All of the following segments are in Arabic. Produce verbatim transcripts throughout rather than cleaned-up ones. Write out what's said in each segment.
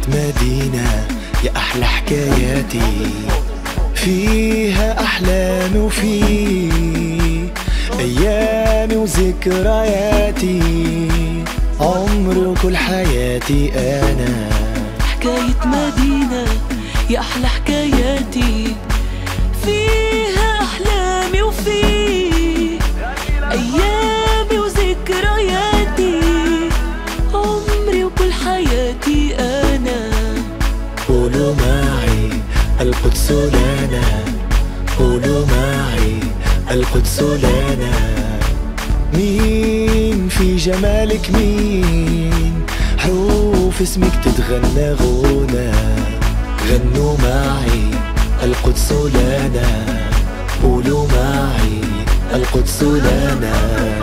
مدينة يا أحلى حكاياتي، فيها أحلامي وفيه أيامي وذكرياتي، عمري وكل حياتي أنا. حكاية مدينة يا أحلى حكاياتي، فيها أحلامي وفيه أيامي وذكرياتي، عمري وكل حياتي أنا. قولوا معي القدس لنا، قولوا معي القدس لنا. مين في جمالك مين، حروف اسمك تتغنى غنى. غنوا معي القدس لنا، قولوا معي القدس لنا.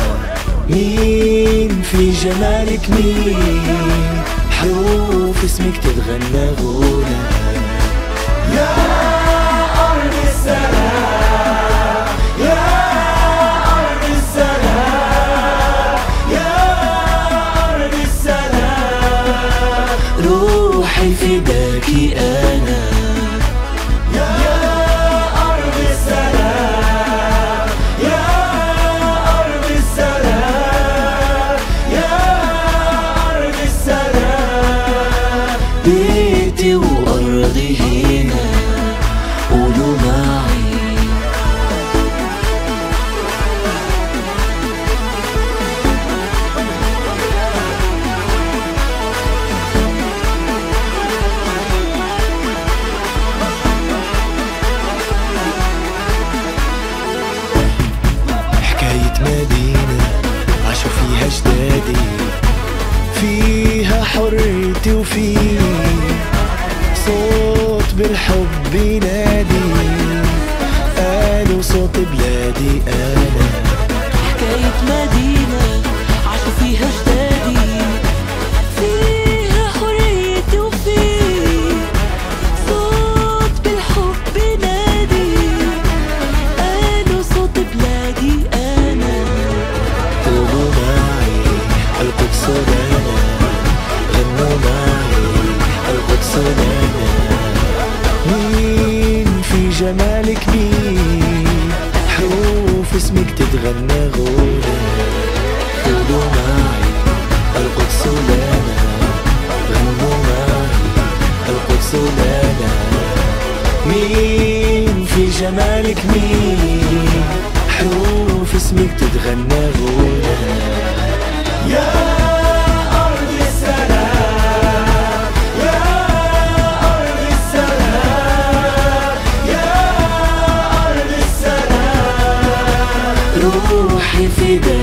مين في جمالك مين، حروف اسمك تتغنى غنى. يا أرض السلام، يا أرض السلام، يا أرض السلام، روحي فداكي أنا. يا أرض السلام، يا أرض السلام، يا أرض السلام، بيتي وأرضي هنا، قولوا معي. حكاية مدينة عاشوا فيها جدادي، فيها حريتي وفيه صوت بالحب ينادي، قالوا صوت بلادي أنا. حكاية مدينة عاشوا فيها جدادي، فيها حريتي وفيه صوت بالحب ينادي، قالوا صوت بلادي أنا. قولوا معي القدس لنا، غنوا معي القدس لنا. مين في جمالك مين، حروف اسمك تتغنى غنى. قولوا معي القدس لنا، غنوا معي القدس لنا. مين في جمالك مين، حروف اسمك تتغنى غنى. يا أرض السلام، يا أرض السلام، يا أرض السلام، روحي فداك.